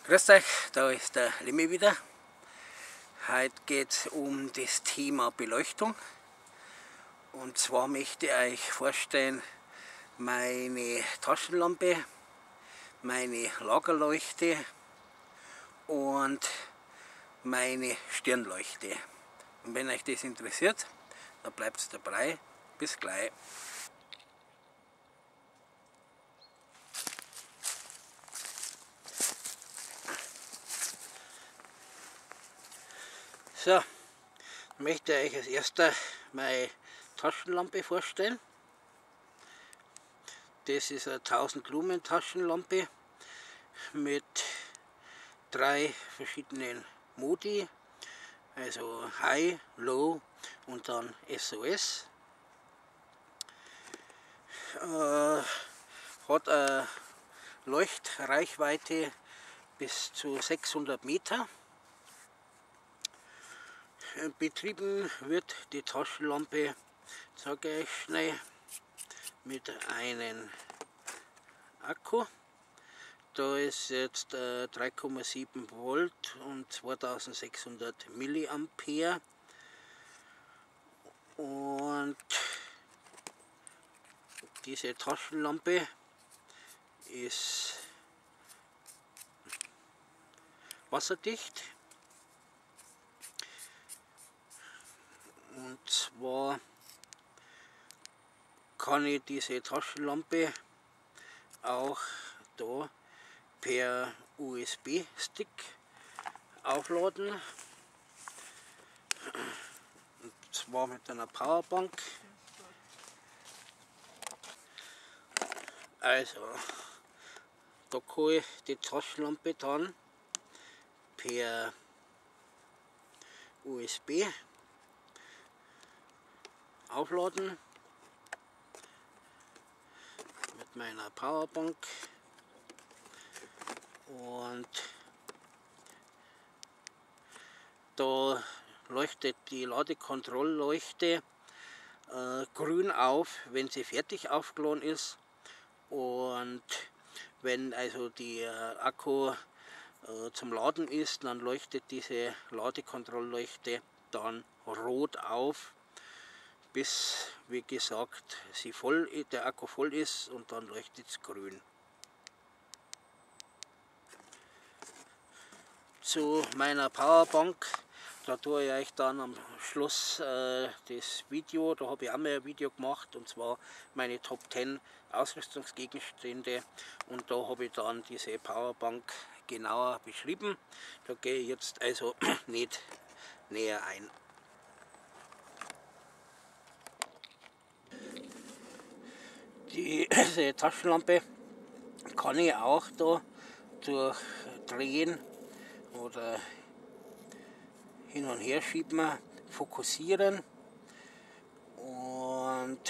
Grüß euch, da ist der Lemmy wieder. Heute geht es um das Thema Beleuchtung. Und zwar möchte ich euch vorstellen meine Taschenlampe, meine Lagerleuchte und meine Stirnleuchte. Und wenn euch das interessiert, dann bleibt dabei. Bis gleich. So, ich möchte euch als erster meine Taschenlampe vorstellen. Das ist eine 1000 Lumen Taschenlampe mit 3 verschiedenen Modi, also High, Low und dann SOS. Hat eine Leuchtreichweite bis zu 600 Meter. Betrieben wird die Taschenlampe, sage ich schnell, mit einem Akku. Da ist jetzt 3,7 Volt und 2600 Milliampere. Und diese Taschenlampe ist wasserdicht. Und zwar kann ich diese Taschenlampe auch da per USB-Stick aufladen. Und zwar mit einer Powerbank. Also, da kann ich die Taschenlampe dann per USB aufladen mit meiner Powerbank, und da leuchtet die Ladekontrollleuchte grün auf, wenn sie fertig aufgeladen ist, und wenn also die Akku zum Laden ist, dann leuchtet diese Ladekontrollleuchte dann rot auf, bis, wie gesagt, der Akku voll ist, und dann leuchtet es grün. Zu meiner Powerbank, da tue ich euch dann am Schluss das Video, da habe ich auch mal ein Video gemacht, und zwar meine Top 10 Ausrüstungsgegenstände, und da habe ich dann diese Powerbank genauer beschrieben. Da gehe ich jetzt also nicht näher ein. Diese Taschenlampe kann ich auch da durch Drehen oder hin und her schieben fokussieren, und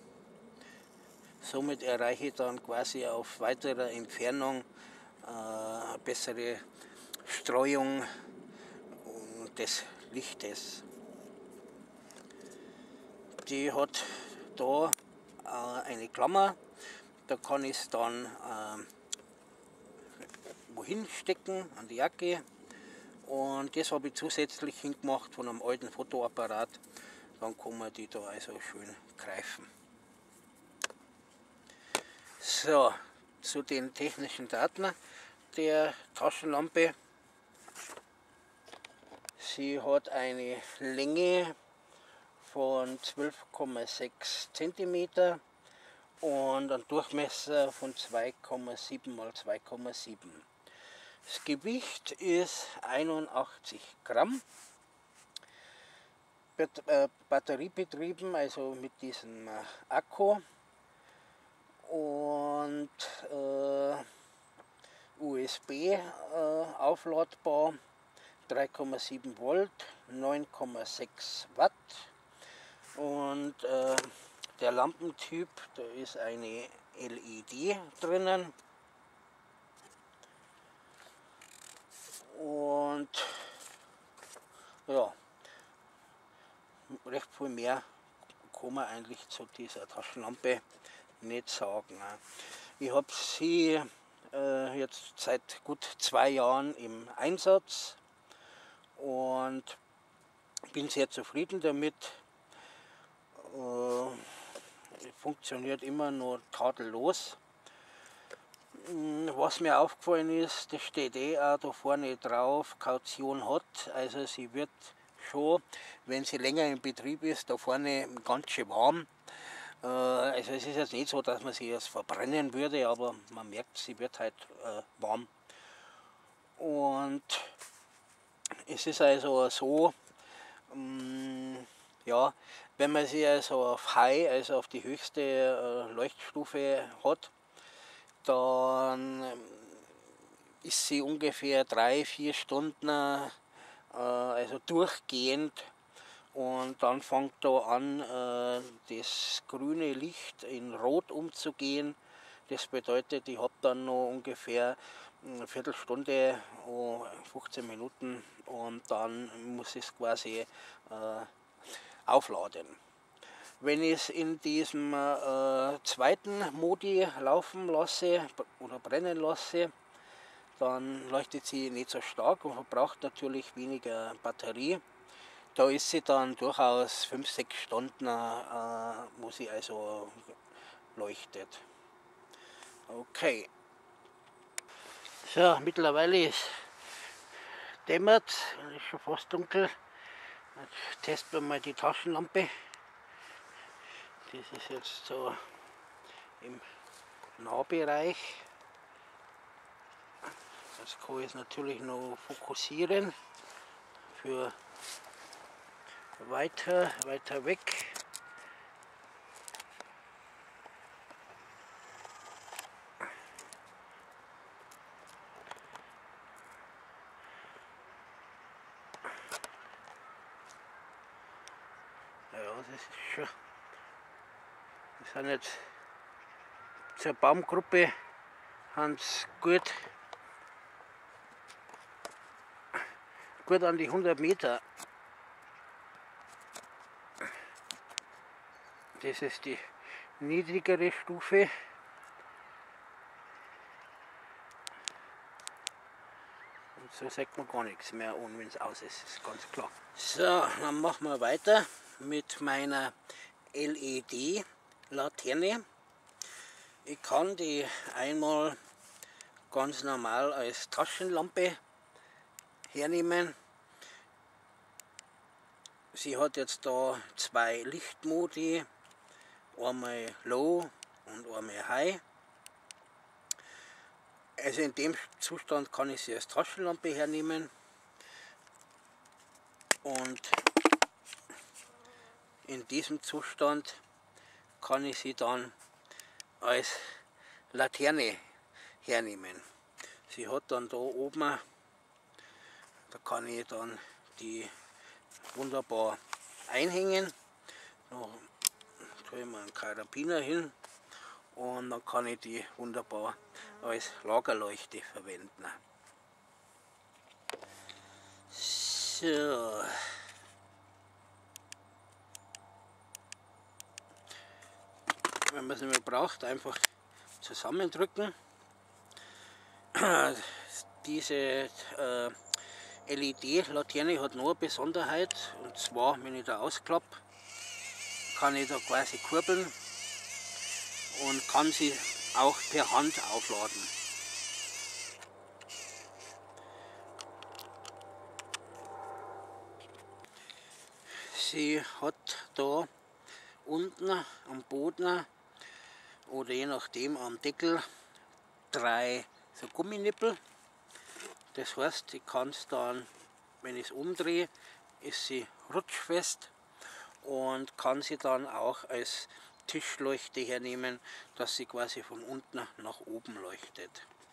somit erreiche ich dann quasi auf weiterer Entfernung eine bessere Streuung des Lichtes. Die hat da eine Klammer, da kann ich es dann wohin stecken, an die Jacke, und das habe ich zusätzlich hingemacht von einem alten Fotoapparat, dann kann man die da also schön greifen. So, zu den technischen Daten der Taschenlampe. Sie hat eine Länge von 12,6 cm und einen Durchmesser von 2,7 x 2,7. Das Gewicht ist 81 Gramm. Batteriebetrieben, also mit diesem Akku, und USB aufladbar, 3,7 Volt, 9,6 Watt, und der Lampentyp, da ist eine LED drinnen, und ja, recht viel mehr kann man eigentlich zu dieser Taschenlampe nicht sagen. Ich habe sie jetzt seit gut 2 Jahren im Einsatz und bin sehr zufrieden damit. Funktioniert immer noch tadellos. Was mir aufgefallen ist, das steht auch da vorne drauf, Kaution hat, also sie wird schon, wenn sie länger in Betrieb ist, da vorne ganz schön warm. Also es ist jetzt nicht so, dass man sie erst verbrennen würde, aber man merkt, sie wird halt warm. Und es ist also so, ja, wenn man sie also auf High, also auf die höchste Leuchtstufe hat, dann ist sie ungefähr 3-4 Stunden also durchgehend. Und dann fängt da an, das grüne Licht in Rot umzugehen. Das bedeutet, ich habe dann noch ungefähr eine Viertelstunde, 15 Minuten und dann muss ich es quasi aufladen. Wenn ich es in diesem zweiten Modi laufen lasse oder brennen lasse, dann leuchtet sie nicht so stark und verbraucht natürlich weniger Batterie. Da ist sie dann durchaus 5-6 Stunden, wo sie also leuchtet. Okay. So, mittlerweile ist dämmert, ist schon fast dunkel. Jetzt testen wir mal die Taschenlampe. Das ist jetzt so im Nahbereich. Das kann ich natürlich noch fokussieren für weiter weg. Ja, das ist schon. Wir sind jetzt zur Baumgruppe Hans gut an die 100 Meter. Das ist die niedrigere Stufe. Und so sagt man gar nichts mehr an, wenn es aus ist, ist ganz klar. So, dann machen wir weiter mit meiner LED-Laterne. Ich kann die einmal ganz normal als Taschenlampe hernehmen. Sie hat jetzt da 2 Lichtmodi, einmal Low und einmal High. Also in dem Zustand kann ich sie als Taschenlampe hernehmen und in diesem Zustand kann ich sie dann als Laterne hernehmen. Sie hat dann da oben, da kann ich dann die wunderbar einhängen. Da tue ich mir einen Karabiner hin und dann kann ich die wunderbar als Lagerleuchte verwenden. So. Wenn man es nicht mehr braucht, einfach zusammendrücken. Diese LED-Laterne hat noch eine Besonderheit, und zwar, wenn ich da ausklappe, kann ich da quasi kurbeln und kann sie auch per Hand aufladen. Sie hat da unten am Boden oder je nachdem am Deckel 3 so Gumminippel. Das heißt, ich kann es dann, wenn ich es umdrehe, ist sie rutschfest und kann sie dann auch als Tischleuchte hernehmen, dass sie quasi von unten nach oben leuchtet.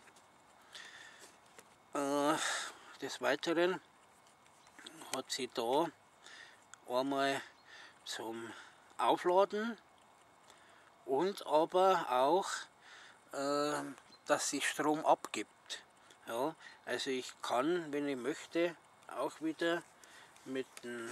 Des Weiteren hat sie da einmal zum Aufladen und aber auch, dass sie Strom abgibt. Ja, also ich kann, wenn ich möchte, auch wieder mit einem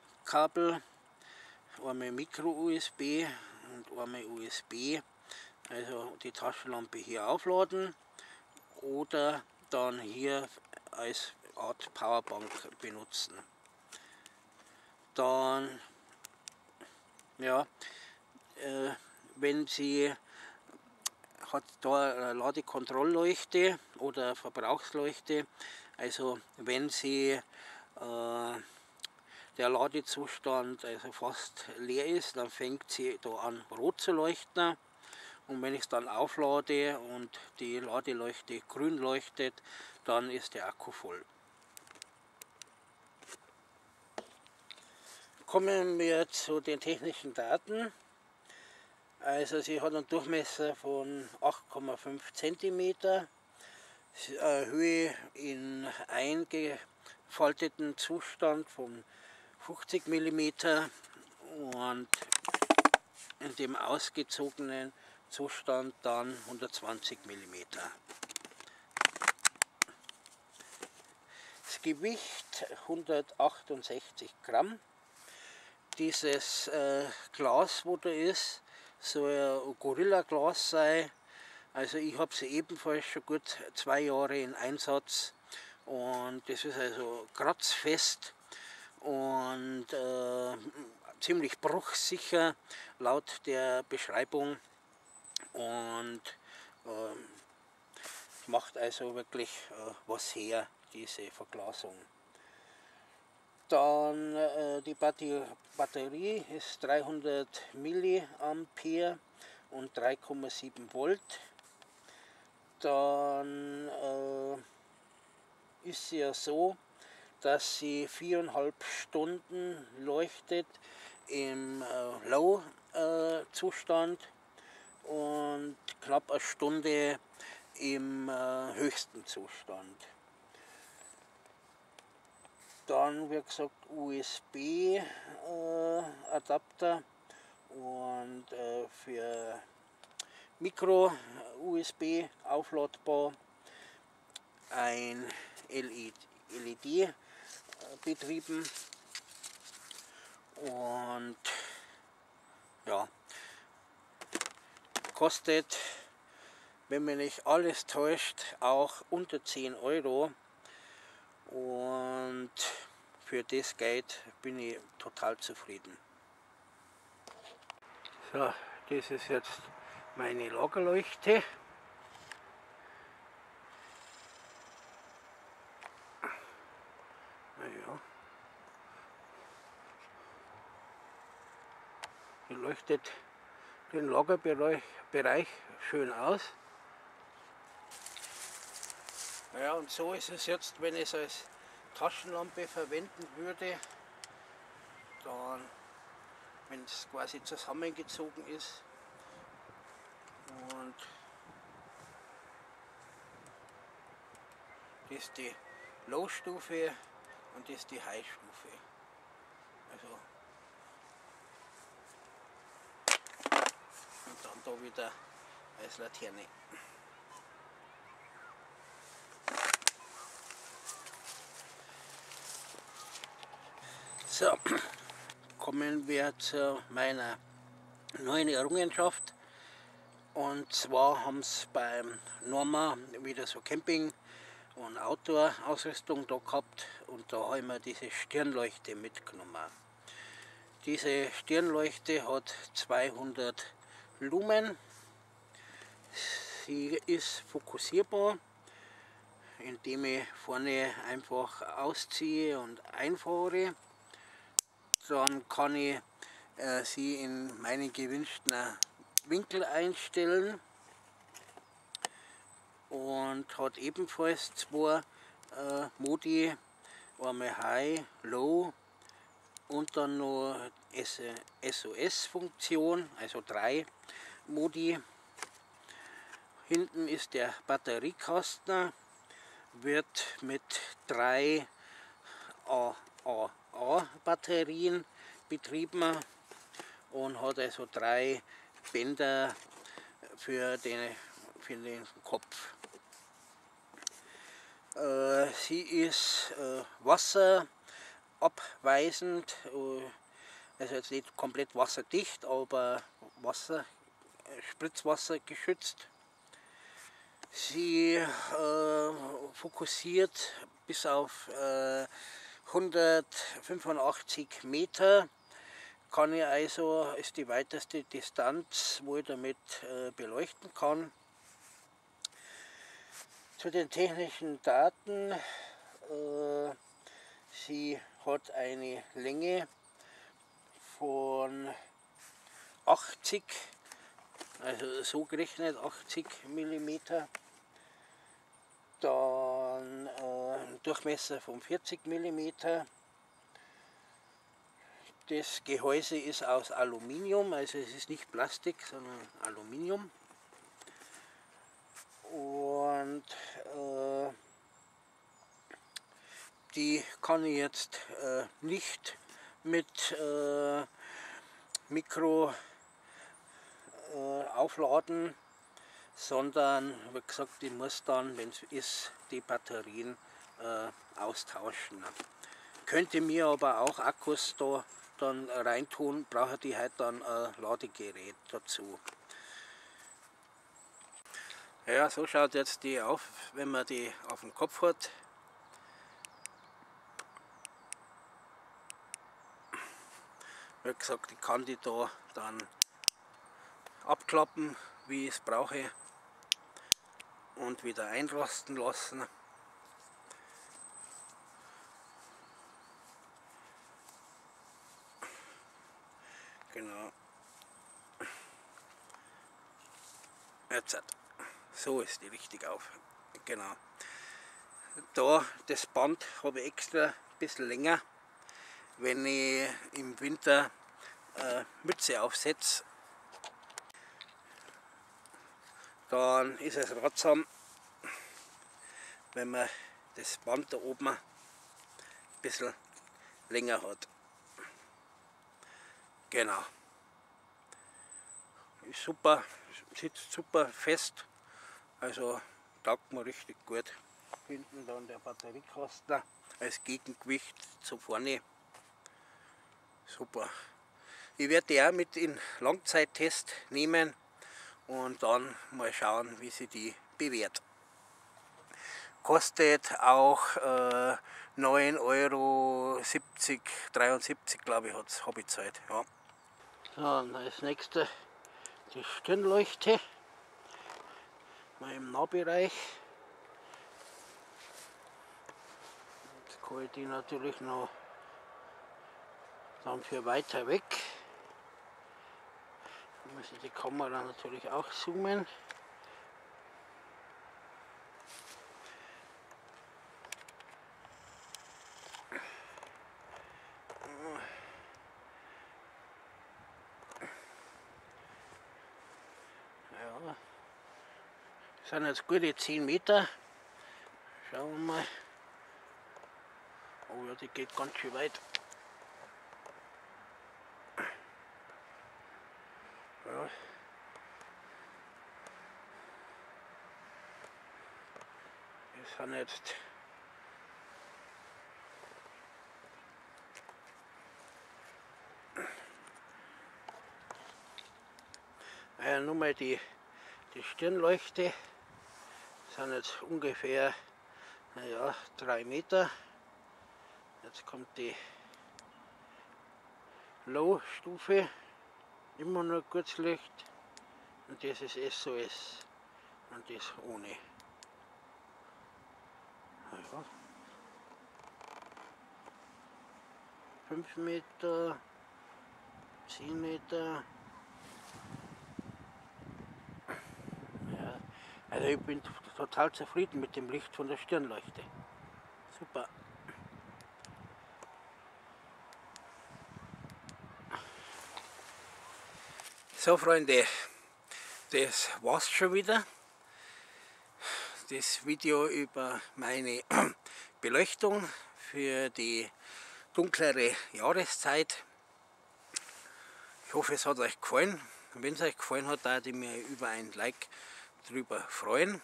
USB-Kabel, einmal Micro-USB und einmal USB also die Taschenlampe hier aufladen oder dann hier als Art Powerbank benutzen. Dann, ja, wenn Sie hat da eine Ladekontrollleuchte oder Verbrauchsleuchte, also wenn Sie der Ladezustand also fast leer ist, dann fängt sie da an rot zu leuchten, und wenn ich es dann auflade und die Ladeleuchte grün leuchtet, dann ist der Akku voll. Kommen wir zu den technischen Daten. Also sie hat einen Durchmesser von 8,5 cm, Höhe in eingefalteten Zustand von 50 mm und in dem ausgezogenen Zustand dann 120 mm. Das Gewicht 168 Gramm. Dieses Glas, wo da ist, soll ein Gorilla-Glas sein. Also ich habe sie ebenfalls schon gut 2 Jahre in Einsatz, und das ist also kratzfest und ziemlich bruchsicher laut der Beschreibung, und macht also wirklich was her, diese Verglasung. Dann die Batterie ist 300 mA und 3,7 Volt. Dann ist sie ja so, dass sie 4,5 Stunden leuchtet im Low-Zustand und knapp eine Stunde im höchsten Zustand. Dann, wie gesagt, USB-Adapter und für Micro-USB aufladbar, ein LED betrieben, und ja, kostet, wenn mich nicht alles täuscht, auch unter 10 Euro. Und für das Geld bin ich total zufrieden. So, das ist jetzt meine Lagerleuchte. Naja, die leuchtet den Lagerbereich schön aus. Ja, und so ist es jetzt, wenn ich es als Taschenlampe verwenden würde, dann, wenn es quasi zusammengezogen ist, und das ist die Low-Stufe und das ist die High-Stufe. Also, und dann da wieder als Laterne. So, kommen wir zu meiner neuen Errungenschaft. Und zwar haben sie beim Norma wieder so Camping- und Outdoor-Ausrüstung da gehabt, und da haben wir diese Stirnleuchte mitgenommen. Diese Stirnleuchte hat 200 Lumen. Sie ist fokussierbar, indem ich vorne einfach ausziehe und einfahre. Dann kann ich sie in meinen gewünschten Winkel einstellen, und hat ebenfalls 2 Modi, einmal High, Low und dann noch SOS-Funktion, also 3 Modi. Hinten ist der Batteriekasten, wird mit 3 AAA-Batterien betrieben und hat also 3 Bänder für den Kopf. Sie ist wasserabweisend, also jetzt nicht komplett wasserdicht, aber Wasser Spritzwasser geschützt. Sie fokussiert bis auf 185 Meter. Kann ich also, ist die weiteste Distanz, wo ich damit beleuchten kann. Zu den technischen Daten. Sie hat eine Länge von 80, also so gerechnet 80 mm, dann Durchmesser von 40 mm. Das Gehäuse ist aus Aluminium, also es ist nicht Plastik, sondern Aluminium. Und die kann ich jetzt nicht mit Mikro aufladen, sondern wie gesagt, ich muss dann, wenn es ist, die Batterien austauschen. Könnte mir aber auch Akkus da dann reintun, brauche die halt dann ein Ladegerät dazu. Ja, so schaut jetzt die auf, wenn man die auf dem Kopf hat. Wie gesagt, ich kann die da dann abklappen, wie ich es brauche, und wieder einrosten lassen. Genau. Jetzt. So ist die richtig auf. Genau. Da das Band habe ich extra ein bisschen länger, wenn ich im Winter Mütze aufsetze. Dann ist es ratsam, wenn man das Band da oben ein bisschen länger hat. Genau. Ist super, sitzt super fest, also taugt mir richtig gut. Hinten dann der Batteriekasten als Gegengewicht zu vorne. Super. Ich werde die auch mit in Langzeittest nehmen und dann mal schauen, wie sie die bewährt. Kostet auch 9,73 € glaube ich, habe ich gezahlt. Ja. So, und als nächstes die Stirnleuchte, mal im Nahbereich. Jetzt kann ich die natürlich noch dann für weiter weg. Da muss ich die Kamera natürlich auch zoomen. Ja, das sind jetzt gute 10 Meter. Schauen wir mal. Oh ja, die geht ganz schön weit. Ja. Wir sind jetzt nur mal die Stirnleuchte. Das sind jetzt ungefähr 3 Meter. Jetzt kommt die Low-Stufe, immer nur Kurzlicht, und das ist SOS und das ohne. Ja. 5 Meter, 10 Meter. Ja, also ich bin total zufrieden mit dem Licht von der Stirnleuchte. Super. So Freunde, das war's schon wieder. Das Video über meine Beleuchtung für die dunklere Jahreszeit. Ich hoffe, es hat euch gefallen. Wenn es euch gefallen hat, würde ich mich über ein Like drüber freuen.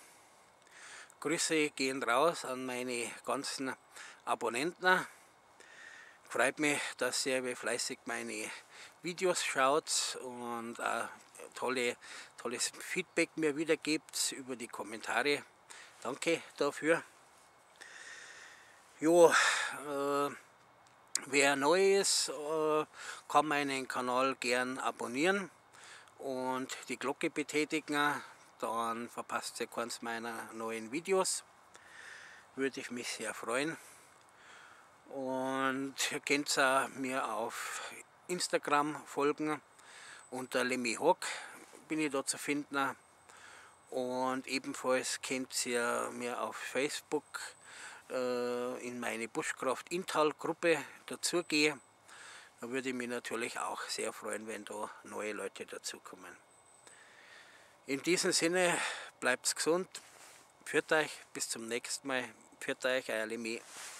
Grüße gehen raus an meine ganzen Abonnenten. Freut mich, dass ihr fleißig meine Videos schaut und auch tolles Feedback mir wiedergebt über die Kommentare. Danke dafür. Jo, wer neu ist, kann meinen Kanal gern abonnieren und die Glocke betätigen, dann verpasst ihr keins meiner neuen Videos. Würde ich mich sehr freuen. Und ihr könnt mir auf Instagram folgen, unter LemmyHawk bin ich da zu finden. Und ebenfalls könnt ihr mir auf Facebook in meine Bushcraft Intal Gruppe dazugehen. Da würde ich mich natürlich auch sehr freuen, wenn da neue Leute dazukommen. In diesem Sinne, bleibt gesund, pfiat euch, bis zum nächsten Mal, pfiat euch, euer Lemmy.